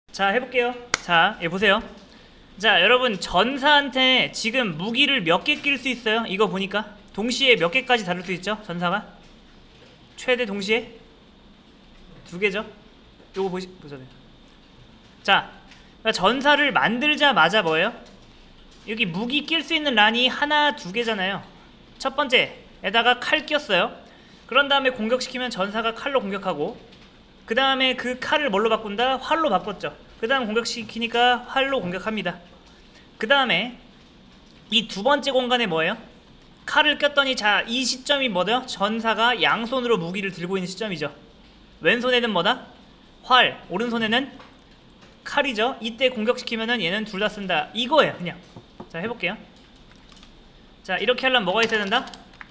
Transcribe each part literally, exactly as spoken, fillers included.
자, 해볼게요. 자, 예, 보세요. 자, 여러분, 전사한테 지금 무기를 몇 개 낄 수 있어요? 이거 보니까 동시에 몇 개까지 다룰 수 있죠? 전사가 최대 동시에 두 개죠? 요거 보시, 보세요. 자, 그러니까 전사를 만들자마자 뭐예요? 여기 무기 낄 수 있는 란이 하나, 두 개잖아요. 첫 번째에다가 칼 끼었어요. 그런 다음에 공격시키면 전사가 칼로 공격하고, 그 다음에 그 칼을 뭘로 바꾼다? 활로 바꿨죠. 그 다음 공격시키니까 활로 공격합니다. 그 다음에 이 두 번째 공간에 뭐예요? 칼을 꼈더니, 자, 이 시점이 뭐죠? 전사가 양손으로 무기를 들고 있는 시점이죠. 왼손에는 뭐다? 활, 오른손에는 칼이죠. 이때 공격시키면은 얘는 둘 다 쓴다, 이거예요. 그냥. 자, 해볼게요. 자, 이렇게 하려면 뭐가 있어야 된다?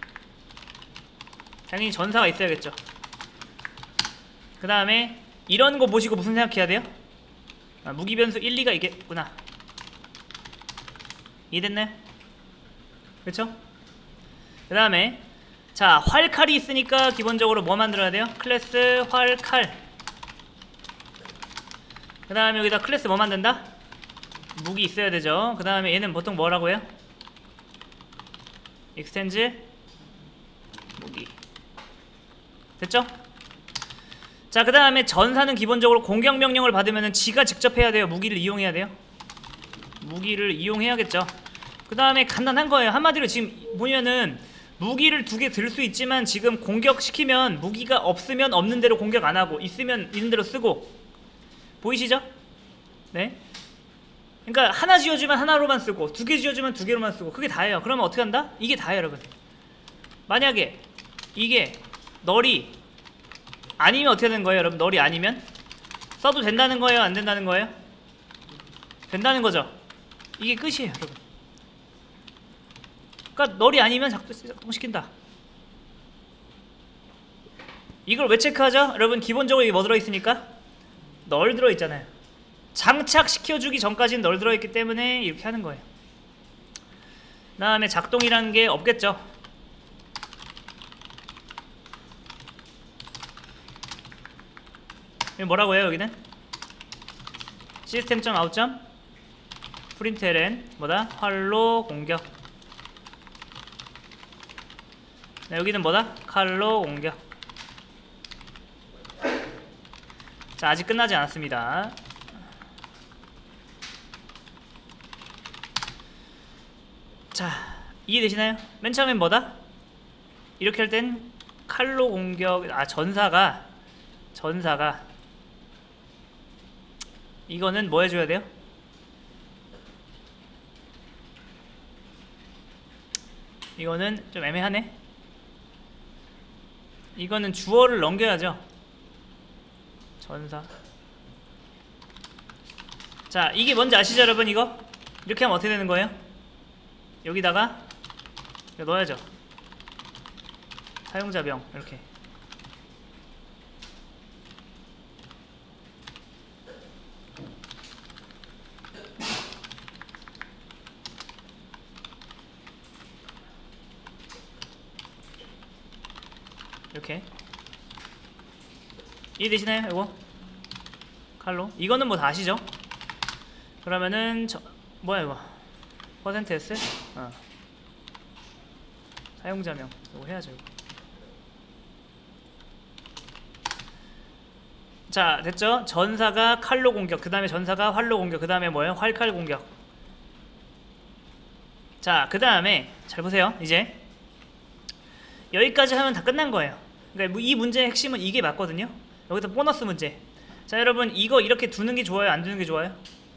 당연히 전사가 있어야겠죠. 그 다음에 이런 거 보시고 무슨 생각해야 돼요? 아, 무기 변수 일, 이가 있겠구나. 이해됐나요? 그렇죠? 그 다음에 자, 활칼이 있으니까 기본적으로 뭐 만들어야 돼요? 클래스 활칼. 그 다음에 여기다 클래스 뭐 만든다? 무기 있어야 되죠. 그 다음에 얘는 보통 뭐라고 해요? 익스텐즈 무기. 됐죠? 자, 그 다음에 전사는 기본적으로 공격 명령을 받으면은 지가 직접 해야 돼요? 무기를 이용해야 돼요? 무기를 이용해야겠죠. 그 다음에 간단한 거예요. 한마디로 지금 보면은 무기를 두 개 들 수 있지만 지금 공격시키면 무기가 없으면 없는 대로 공격 안 하고, 있으면 있는 대로 쓰고. 보이시죠? 네. 그러니까 하나 지어주면 하나로만 쓰고, 두 개 지어주면 두 개로만 쓰고, 그게 다예요. 그러면 어떻게 한다? 이게 다예요, 여러분. 만약에 이게 널이 아니면 어떻게 되는 거예요, 여러분? 널이 아니면 써도 된다는 거예요, 안 된다는 거예요? 된다는 거죠. 이게 끝이에요, 여러분. 그러니까 널이 아니면 작동시킨다. 이걸 왜 체크하죠? 여러분, 기본적으로 이게 뭐 들어있으니까? 널 들어있잖아요. 장착시켜주기 전까지는 널 들어있기 때문에 이렇게 하는 거예요. 그 다음에 작동이라는 게 없겠죠. 여기 뭐라고 해요? 여기는 시스템.아웃. 프린트엘엔 뭐다? 활로 공격. 네, 여기는 뭐다? 칼로 공격. 자, 아직 끝나지 않았습니다. 자, 이해되시나요? 맨 처음엔 뭐다? 이렇게 할 땐 칼로 공격. 아, 전사가 전사가 이거는 뭐 해줘야 돼요? 이거는 좀 애매하네. 이거는 주어를 넘겨야죠. 전사. 자, 이게 뭔지 아시죠, 여러분? 이거 이렇게 하면 어떻게 되는 거예요? 여기다가 이거 넣어야죠. 사용자명 이렇게. 이렇게. 이해되시나요? 이거 칼로. 이거는 뭐 다 아시죠? 그러면은 저 뭐야 이거 퍼센트 S? 어. 사용자명 이거 해야죠. 이거. 자, 됐죠? 전사가 칼로 공격, 그 다음에 전사가 활로 공격, 그 다음에 뭐예요? 활칼 공격. 자, 그 다음에 잘 보세요. 이제 여기까지 하면 다 끝난 거예요. 그러니까 이 문제의 핵심은 이게 맞거든요. 여기서 보너스 문제. 자, 여러분, 이거 이렇게 두는 게 좋아요, 안 두는 게 좋아요?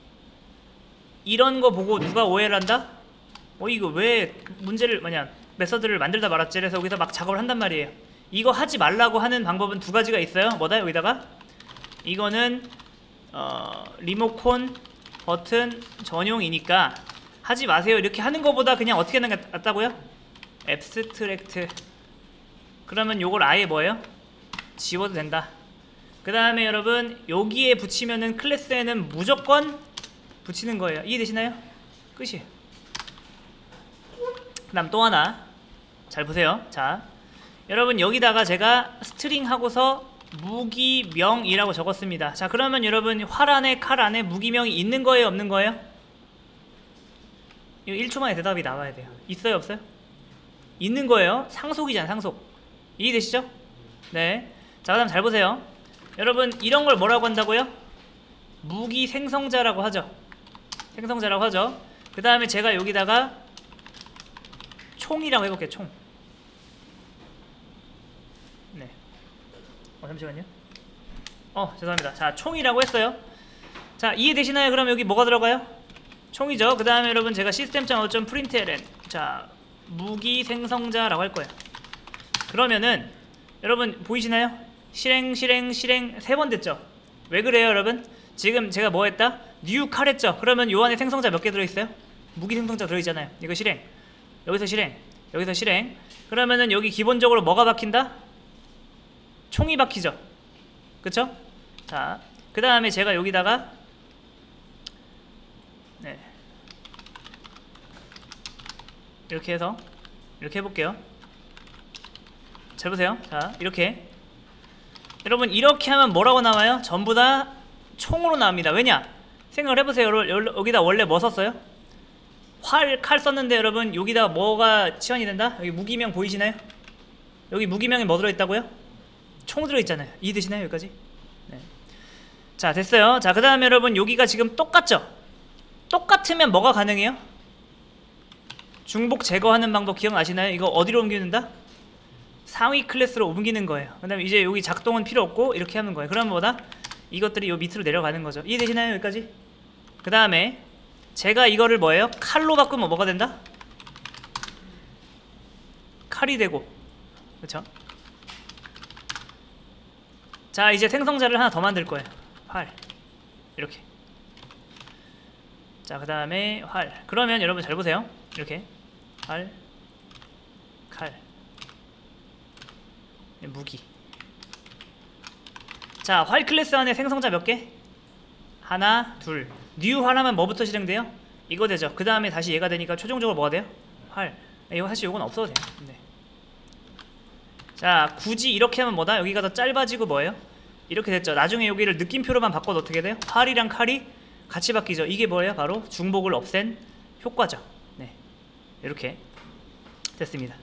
이런 거 보고 누가 오해를 한다? 어, 이거 왜 문제를 뭐냐 메서드를 만들다 말았지? 그래서 여기서 막 작업을 한단 말이에요. 이거 하지 말라고 하는 방법은 두 가지가 있어요. 뭐다? 여기다가 이거는 어, 리모컨 버튼 전용이니까 하지 마세요. 이렇게 하는 거보다 그냥 어떻게 하는 게 낫다고요? 앱스트랙트. 그러면 요걸 아예 뭐예요? 지워도 된다. 그 다음에 여러분, 여기에 붙이면은 클래스에는 무조건 붙이는 거예요. 이해되시나요? 끝이에요. 그 다음 또 하나 잘 보세요. 자, 여러분, 여기다가 제가 스트링 하고서 무기명이라고 적었습니다. 자, 그러면 여러분 활 안에 칼 안에 무기명이 있는 거예요, 없는 거예요? 이거 일 초 만에 대답이 나와야 돼요. 있어요, 없어요? 있는 거예요. 상속이잖아, 상속. 이해되시죠? 네. 자, 그다음 잘 보세요. 여러분 이런 걸 뭐라고 한다고요? 무기 생성자라고 하죠. 생성자라고 하죠. 그 다음에 제가 여기다가 총이라고 해볼게요. 총. 네. 어, 잠시만요. 어, 죄송합니다. 자, 총이라고 했어요. 자, 이해되시나요? 그럼 여기 뭐가 들어가요? 총이죠. 그 다음에 여러분 제가 시스템.out.println 자, 무기 생성자라고 할 거예요. 그러면은 여러분 보이시나요? 실행 실행 실행 세 번 됐죠? 왜 그래요, 여러분? 지금 제가 뭐 했다? 뉴 칼 했죠? 그러면 요 안에 생성자 몇 개 들어있어요? 무기 생성자 들어있잖아요. 이거 실행, 여기서 실행, 여기서 실행. 그러면은 여기 기본적으로 뭐가 박힌다? 총이 박히죠? 그쵸? 자, 그 다음에 제가 여기다가 네, 이렇게 해서 이렇게 해볼게요. 잘 보세요. 자, 이렇게 여러분 이렇게 하면 뭐라고 나와요? 전부 다 총으로 나옵니다. 왜냐? 생각을 해보세요. 여기다 원래 뭐 썼어요? 활, 칼 썼는데 여러분 여기다 뭐가 치환이 된다? 여기 무기명 보이시나요? 여기 무기명에 뭐 들어있다고요? 총 들어있잖아요. 이해되시나요? 여기까지? 네. 자, 됐어요. 자, 그 다음에 여러분 여기가 지금 똑같죠? 똑같으면 뭐가 가능해요? 중복 제거하는 방법 기억나시나요? 이거 어디로 옮기는다? 상위 클래스로 옮기는 거예요. 그 다음에 이제 여기 작동은 필요 없고 이렇게 하는 거예요. 그러면 뭐다? 이것들이 요 밑으로 내려가는 거죠. 이해되시나요? 여기까지? 그 다음에 제가 이거를 뭐예요? 칼로 바꾸면 뭐가 된다? 칼이 되고, 그쵸? 자, 이제 생성자를 하나 더 만들 거예요. 활. 이렇게. 자, 그 다음에 활. 그러면 여러분 잘 보세요. 이렇게 활, 칼, 무기. 자, 활 클래스 안에 생성자 몇 개? 하나, 둘. 뉴 활 하면 뭐부터 실행돼요? 이거 되죠. 그 다음에 다시 얘가 되니까 최종적으로 뭐가 돼요? 활. 이거 사실 요건 없어도 돼요. 네. 자, 굳이 이렇게 하면 뭐다? 여기가 더 짧아지고 뭐예요? 이렇게 됐죠. 나중에 여기를 느낌표로만 바꿔도 어떻게 돼요? 활이랑 칼이 같이 바뀌죠. 이게 뭐예요? 바로 중복을 없앤 효과죠. 네, 이렇게 됐습니다.